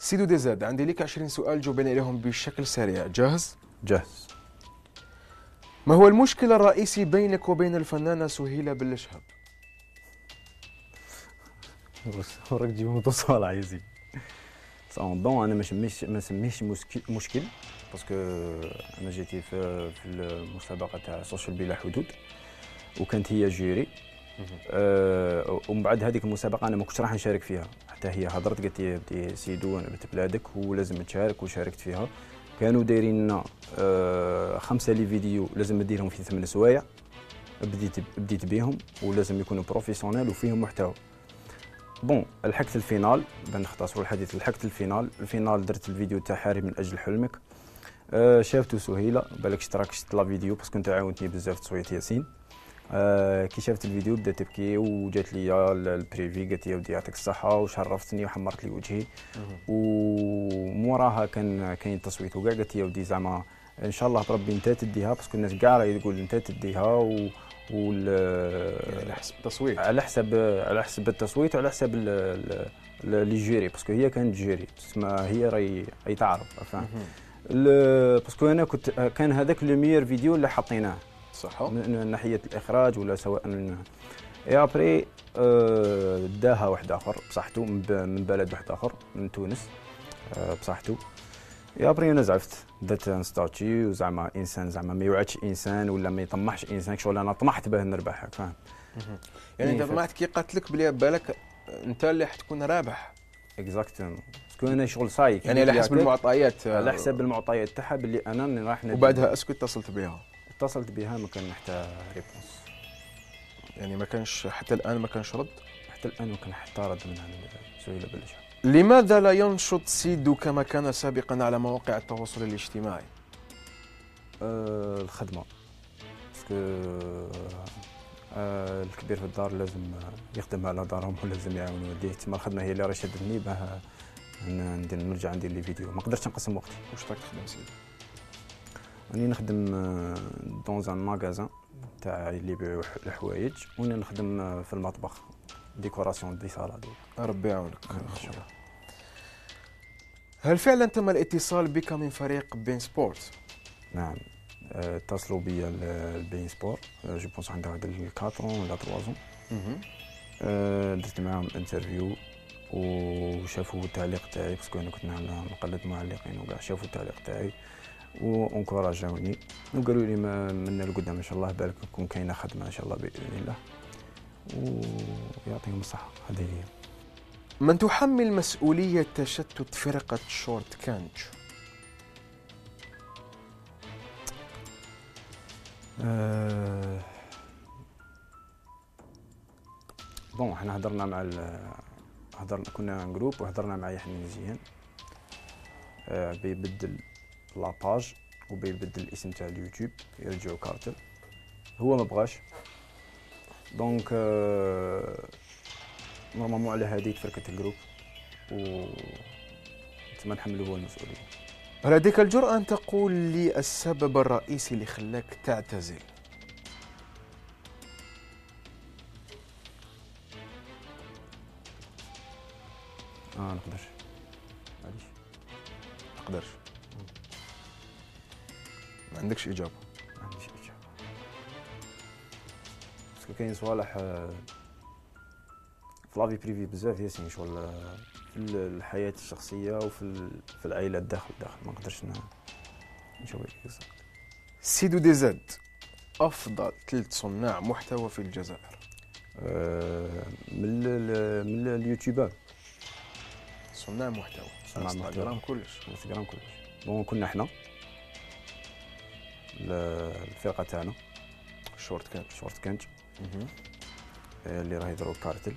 سيدو ديزاد، عندي لك 20 سؤال جاوبني عليهم بشكل سريع. جاهز؟ جاهز. ما هو المشكل الرئيسي بينك وبين الفنانة سهيلة بالشهب؟ وراك تجيب متصل عايزين. بون انا ما نسميهش مشكل باسكو انا جيتي في المسابقه تاع سوشيال بلا حدود وكانت هي جيري. ومن بعد هذيك المسابقه انا ما كنتش راح نشارك فيها، حتى هي هضرت قالت لي بدي سيدو انا بنت بلادك ولازم تشارك، وشاركت فيها. كانوا دايرين لنا 5 لي فيديو لازم نديرهم في 8 سوايع. بديت بهم ولازم يكونوا بروفيسيونيل وفيهم محتوى. بون لحقت الفينال، بنختصروا الحديث، لحقت الفينال درت الفيديو تاع حارب من اجل حلمك. شافتو سهيله، بالك اشتراك شفت لا فيديو باسكو كنت عاونتني بزاف تصويت ياسين. كي شافت الفيديو بدات تبكي وجات لي البريفي قالت لي ودي يعطيك الصحه وشرفتني وحمرت لي وجهي. وموراها كاين التصويت وكاع قالت لي ودي زعما ان شاء الله بربي انت تديها، باسكو الناس كاع راهي تقول انت تديها يعني على حسب التصويت، على حسب التصويت وعلى حسب لي جيري، باسكو هي كانت جيري تسمى هي راهي تعرف فاهم. باسكو انا كان هذاك لو ميور فيديو اللي حطيناه صح، من ناحيه الاخراج ولا سواء اي ابري داها واحد اخر بصحته من بلد واحد اخر من تونس بصحته. يا ابري انا زعفت درت ستاتشي وزعما انسان زعما ما يوعدش انسان ولا ما يطمحش انسان، شغل انا طمحت باه نربح فاهم. يعني انت طمحت كي قالت لك بلي بالك انت اللي حتكون رابح. اكزاكتومون باسكو انا شغل صاي يعني على حسب المعطيات، على حسب المعطيات تاعها باللي انا راح وبعدها اسكو اتصلت بها؟ اتصلت بها ما كان حتى ريبونس، يعني ما كانش حتى الان ما كانش رد؟ حتى الان ما كان حتى رد من عند سهيلة بالشهب. لماذا لا ينشط سيدو كما كان سابقا على مواقع التواصل الاجتماعي؟ الخدمه، باسكو الكبير في الدار لازم يخدم على دارهم ولازم يعاون والديه، تما الخدمه هي اللي راه شدتني باه نرجع ندير لي فيديو. ما قدرتش نقسم وقتي. واش راك تخدم سيدي؟ راني نخدم دون ان ماغازان تاع اللي يبيعوا الحوايج، وني نخدم في المطبخ ديكوراسيون دي سالاد. ربي يعاونك خويا. هل فعلا تم الاتصال بك من فريق بين سبورت؟ نعم، اتصلوا بيا البين سبور، جو بونس عندها واحد 4 ولا 3 زون. درت معاهم انترفيو وشافوا التعليق تاعي، باسكو انا كنت نقلد معلقين وكاع شافوا التعليق تاعي وانكوراجاوني وقالوا لي من القدام ان شاء الله بالك تكون كاينه خدمه ان شاء الله باذن الله ويعطيهم الصحه. هذه هي. من تحمل مسؤوليه تشتت فرقه شورت كانج؟ بون احنا هضرنا مع كنا جروب وهضرنا مع يحيى مزيان بيبدل لاباج وبيبدل الاسم تاع اليوتيوب يرجعوا كارتل، هو ما بغاش دونك نورمالمون على هذه تفركت الجروب و تما نحملوا هو المسؤوليه. هل لديك الجرأة أن تقول لي السبب الرئيسي اللي خلاك تعتزل؟ نقدرش معليش نقدرش. ما عندكش إجابة؟ ما عنديش إجابة، باسكو كاين صوالح في لافي بريفي بزاف ياسين، شغل في الحياة الشخصية وفي العائلة داخل ما نقدرش نشوف لك. سيدو ديزاد، أفضل 3 صناع محتوى في الجزائر؟ من اليوتيوبر صناع محتوى انستغرام كلش. بون كنا احنا الفرقه تاعنا شورت كانج اللي راه يضرب كارتل.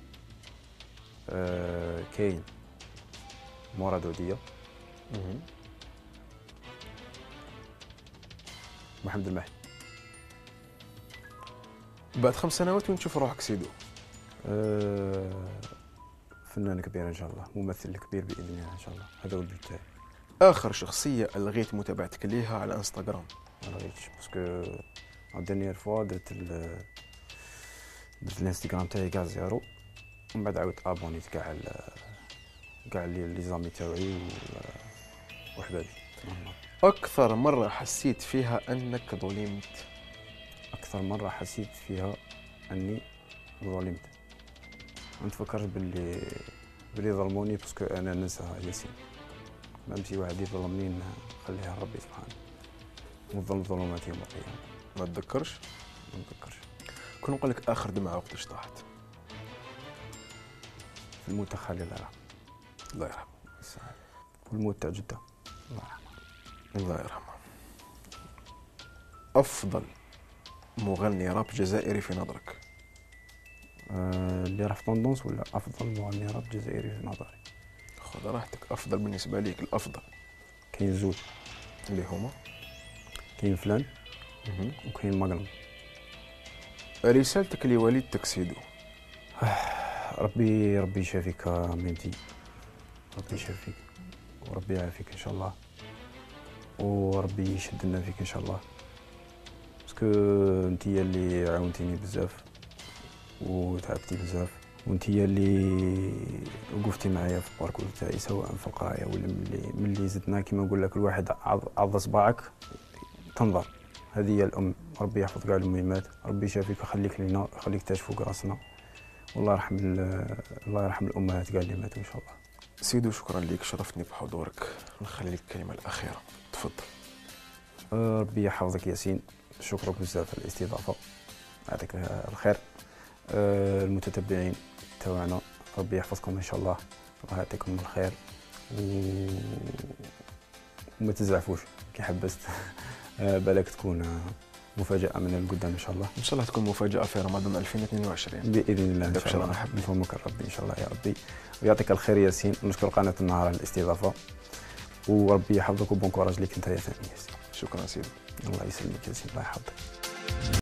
كاين مراد وديه، محمد الماحي. بعد 5 سنوات وين تشوف روحك سيدو؟ فنان كبير ان شاء الله، ممثل كبير باذن الله ان شاء الله، هذا هو البيت تاعي. اخر شخصيه الغيت متابعتك ليها على انستغرام؟ ما لغيتش باسكو لا ديرنيير فوا درت الانستغرام تاعي كاع زيرو، ومن بعد عاودت ابونيت كاع كاع لي زامي تاوعي وحبابي. أكثر مرة حسيت فيها أنك ظلمت؟ اكثر مره حسيت فيها اني ظلمت، ما نتفكرش باللي ظلموني باسكو انا ننسى ياسين. ما نمشي واحد يظلمني نخليها ربي سبحانه، والظلم ظلمات يوم القيامه. ما تذكرش؟ ما نتذكرش. كون نقول لك آخر دمعة وقتاش طاحت؟ في الموت تاع خالي الله يرحمه، الله يرحمه. والموت تاع جده الله يرحمه. الله يرحمه. أفضل مغني راب جزائري في نظرك؟ اللي راه في طوندونس ولا افضل مغني راب جزائري في نظري؟ خذ راحتك. أفضل بالنسبة ليك، الأفضل. كاين زوج، اللي هما؟ كاين فلان وكاين ماغنم. رسالتك لوالدتك سيدو؟ ربي يشافيك ميمتي، ربي يشافيك وربي يعافيك ان شاء الله، وربي يشد لنا فيك ان شاء الله، باسكو انتيا اللي عاونتيني بزاف وتعبتي بزاف، وانتيا اللي وقفتي معايا في الباركور تاعي، سواء في القرايه ولا ملي زدنا كيما نقول لك الواحد عض صباعك تنظر. هذه هي الام. ربي يحفظ كاع المهمات، ربي يشافيك ويخليك لينا، يخليك تعيش فوق راسنا، والله يرحم الامهات كاع اللي ماتوا ان شاء الله. سيدو شكرا لك، شرفتني بحضورك. نخلي لك الكلمة الأخيرة، تفضل. ربي يحفظك ياسين، شكرا بزاف على الاستضافه، يعطيك الخير. المتتبعين تاعنا ربي يحفظكم ان شاء الله، الله يعطيكم الخير، وما تزعفوش كي حبست. بالك تكون مفاجأة من القدام ان شاء الله. ان شاء الله تكون مفاجأة في رمضان 2022 باذن الله ان شاء الله. نفهمك ربي ان شاء الله يا ربي، ويعطيك الخير ياسين، ونشكر قناة النهار على الاستضافة، وربي يحفظك وبون كوراج ليك انت يا ثاني ياسين. شكرا سيدي. الله يسلمك ياسين، الله يحفظك.